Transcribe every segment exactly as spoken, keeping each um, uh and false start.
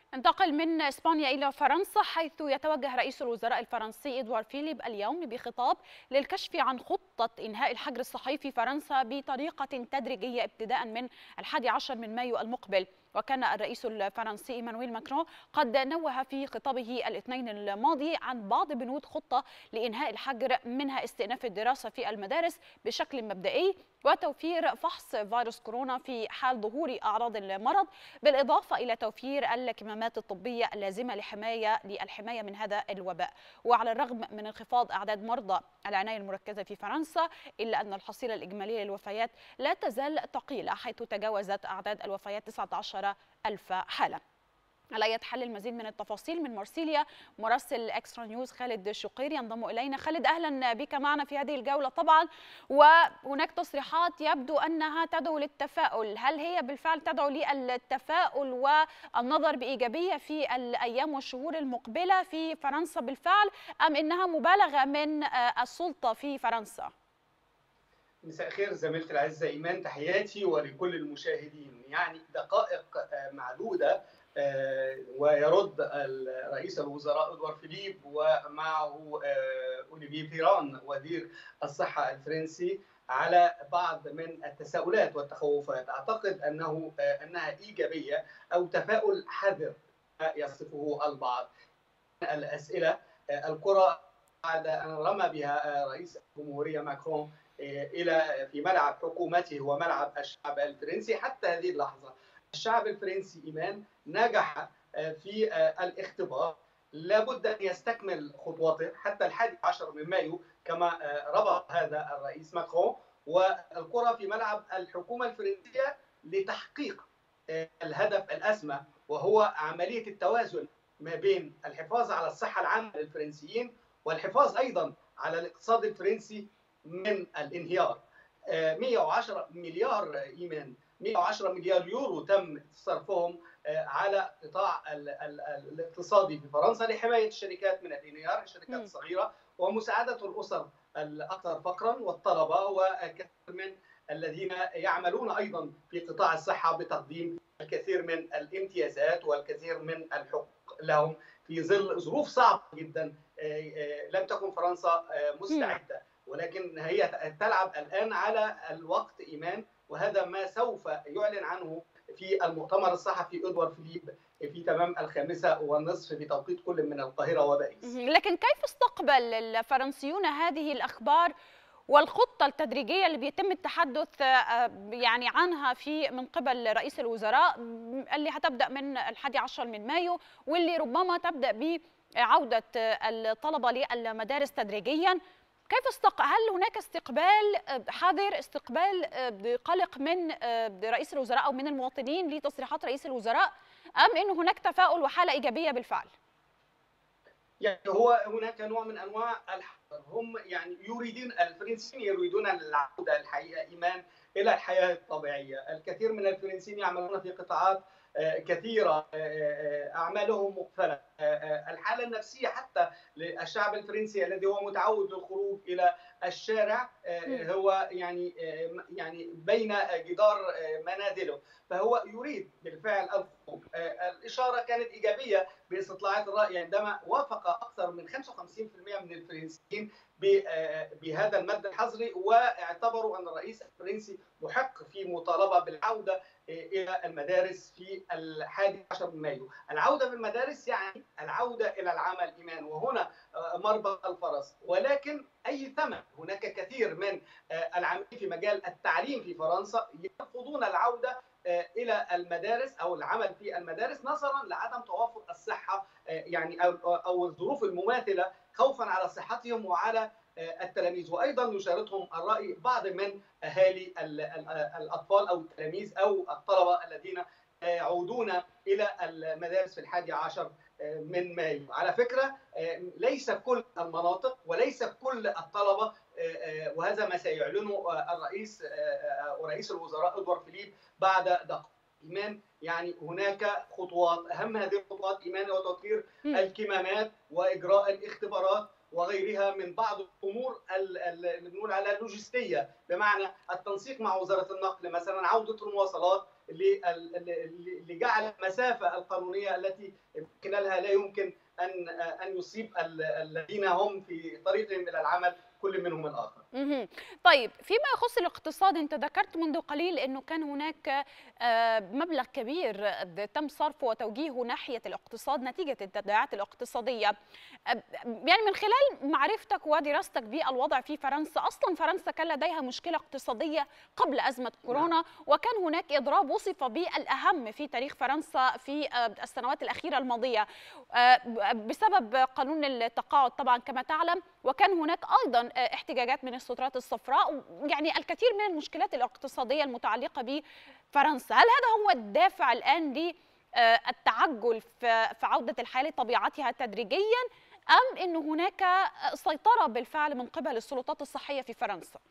انتقل من إسبانيا إلى فرنسا، حيث يتوجه رئيس الوزراء الفرنسي إدوار فيليب اليوم بخطاب للكشف عن خطة إنهاء الحجر الصحي في فرنسا بطريقة تدريجية ابتداء من الحادي عشر من مايو المقبل. وكان الرئيس الفرنسي إيمانويل ماكرون قد نوه في خطابه الاثنين الماضي عن بعض بنود خطة لإنهاء الحجر، منها استئناف الدراسة في المدارس بشكل مبدئي وتوفير فحص فيروس كورونا في حال ظهور أعراض المرض، بالإضافة إلى توفير الكمامات الطبية اللازمة لحماية للحماية من هذا الوباء. وعلى الرغم من انخفاض أعداد مرضى العناية المركزة في فرنسا، إلا أن الحصيلة الإجمالية للوفيات لا تزال ثقيلة، حيث تجاوزت أعداد الوفيات تسعة عشر ألف حالة. على أي حال المزيد من التفاصيل من مرسيليا مراسل اكسترا نيوز خالد شقير ينضم الينا. خالد، اهلا بك معنا في هذه الجوله. طبعا وهناك تصريحات يبدو انها تدعو للتفاؤل، هل هي بالفعل تدعو للتفاؤل والنظر بايجابيه في الايام والشهور المقبله في فرنسا بالفعل، ام انها مبالغه من السلطه في فرنسا؟ مساء الخير زميلتي العزة إيمان، تحياتي ولكل المشاهدين. يعني دقائق معدودة ويرد رئيس الوزراء إدوار فيليب ومعه أوليفيه فيران وزير الصحة الفرنسي على بعض من التساؤلات والتخوفات. أعتقد أنه أنها إيجابية أو تفاؤل حذر يصفه البعض. الأسئلة الكرة بعد أن رمى بها رئيس الجمهورية ماكرون إلى في ملعب حكومته وملعب الشعب الفرنسي. حتى هذه اللحظة الشعب الفرنسي إيمان نجح في الاختبار، لابد أن يستكمل خطواته حتى الحادي عشر من مايو كما ربط هذا الرئيس ماكرون، والكرة في ملعب الحكومة الفرنسية لتحقيق الهدف الأسمى، وهو عملية التوازن ما بين الحفاظ على الصحة العامة للفرنسيين والحفاظ أيضا على الاقتصاد الفرنسي من الانهيار. مئة وعشرة مليار إيمان، مئة وعشرة مليار يورو تم صرفهم على القطاع الاقتصادي في فرنسا لحماية الشركات من الانهيار، الشركات الصغيرة، ومساعدة الأسر الأكثر فقرا والطلبة وكثير من الذين يعملون أيضا في قطاع الصحة بتقديم الكثير من الامتيازات والكثير من الحقوق لهم في ظل ظروف صعبة جدا. لم تكن فرنسا مستعدة، ولكن هي تلعب الآن على الوقت إيمان، وهذا ما سوف يعلن عنه في المؤتمر الصحفي إدوار فيليب في تمام الخامسة والنصف بتوقيت كل من القاهرة وباريس. لكن كيف استقبل الفرنسيون هذه الأخبار والخطة التدريجية اللي بيتم التحدث يعني عنها في من قبل رئيس الوزراء، اللي هتبدأ من الحادي عشر من مايو، واللي ربما تبدأ بعودة الطلبة للمدارس تدريجيا؟ كيف استق... هل هناك استقبال حذر، استقبال قلق من رئيس الوزراء أو من المواطنين لتصريحات رئيس الوزراء، أم أن هناك تفاؤل وحالة إيجابية بالفعل؟ يعني هو هناك نوع من أنواع الحذر. هم يعني يريدون، الفرنسيين يريدون العودة الحقيقة إيمان إلى الحياة الطبيعية. الكثير من الفرنسيين يعملون في قطاعات كثيرة أعمالهم مقفلة. الحالة النفسية حتى للشعب الفرنسي الذي هو متعود للخروج إلى الشارع هو يعني يعني بين جدار منازله، فهو يريد بالفعل الخروج. الإشارة كانت إيجابية باستطلاعات الرأي عندما وافق أكثر من خمسة وخمسين بالمئة من الفرنسيين بهذا المد الحظري، واعتبروا أن الرئيس الفرنسي محق في مطالبة بالعودة إلى المدارس في الحادي عشر من مايو. العودة في المدارس يعني العودة إلى العمل إيمان، وهنا مربط الفرس. ولكن أي ثمن؟ هناك كثير من العاملين في مجال التعليم في فرنسا يرفضون العودة إلى المدارس أو العمل في المدارس نظرا لعدم توافر الصحة يعني أو أو الظروف المماثلة، خوفا على صحتهم وعلى التلاميذ. وايضا يشاركهم الراي بعض من اهالي الاطفال او التلاميذ او الطلبه الذين يعودون الى المدارس في الحادي عشر من مايو. على فكره ليس كل المناطق وليس كل الطلبه، وهذا ما سيعلنه الرئيس ورئيس الوزراء إدوار فيليب بعد دقائق إيمان. يعني هناك خطوات، اهم هذه الخطوات ايمان هو توفير الكمامات واجراء الاختبارات وغيرها من بعض الامور اللي بنقول عليها اللوجستيه، بمعنى التنسيق مع وزاره النقل مثلا، عوده المواصلات لجعل المسافة القانونية التي من خلالها لا يمكن أن أن يصيب الذين هم في طريقهم إلى العمل كل منهم الآخر. طيب فيما يخص الاقتصاد، أنت ذكرت منذ قليل أنه كان هناك مبلغ كبير تم صرفه وتوجيهه ناحية الاقتصاد نتيجة التداعيات الاقتصادية. يعني من خلال معرفتك ودراستك بالوضع في فرنسا، أصلا فرنسا كان لديها مشكلة اقتصادية قبل أزمة كورونا، وكان هناك إضراب وصف بالأهم في تاريخ فرنسا في السنوات الأخيرة الماضية بسبب قانون التقاعد طبعا كما تعلم، وكان هناك أيضا احتجاجات من السترات الصفراء، يعني الكثير من المشكلات الاقتصادية المتعلقة بفرنسا. هل هذا هو الدافع الآن للتعجل في عودة الحياة لطبيعتها تدريجيا، أم أن هناك سيطرة بالفعل من قبل السلطات الصحية في فرنسا؟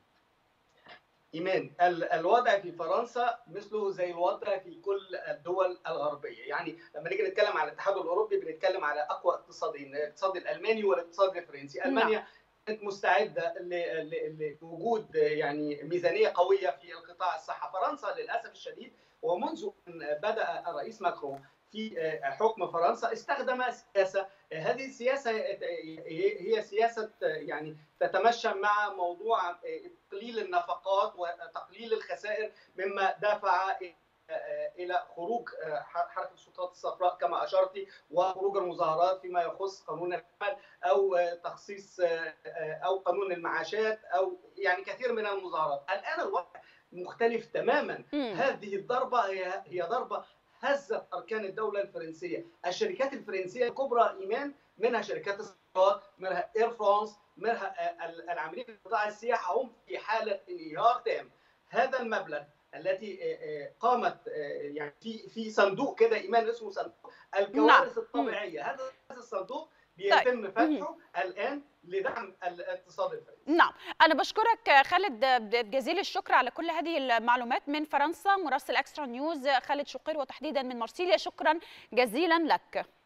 إيمان، الوضع في فرنسا مثله زي الوضع في كل الدول الغربية. يعني لما نيجي نتكلم على الاتحاد الأوروبي بنتكلم على أقوى اقتصادين، الاقتصاد الألماني والاقتصاد الفرنسي. ألمانيا كانت مستعدة لوجود يعني ميزانية قوية في القطاع الصحة. فرنسا للأسف الشديد ومنذ أن بدأ الرئيس ماكرون في حكم فرنسا استخدم سياسة، هذه السياسة هي سياسة يعني تتمشى مع موضوع تقليل النفقات وتقليل الخسائر، مما دفع إلى خروج حركة السلطات الصفراء كما أشرتي، وخروج المظاهرات فيما يخص قانون العمل أو تخصيص أو قانون المعاشات أو يعني كثير من المظاهرات. الآن الوضع مختلف تماما. هذه الضربة هي هي ضربة هزت أركان الدولة الفرنسية. الشركات الفرنسية الكبرى إيمان، منها شركات السيارات، منها إير فرانس، منها العاملين في قطاع السياحة، هم في حالة انهيار تام. هذا المبلغ التي قامت يعني في في صندوق كده إيمان اسمه صندوق الكوارث الطبيعية، هذا الصندوق بيتم فتحه الآن لدعم الاقتصاد الفرنسي. نعم، أنا بشكرك خالد جزيل الشكر على كل هذه المعلومات من فرنسا، مراسل اكسترا نيوز خالد شقير وتحديدا من مارسيليا، شكرا جزيلا لك.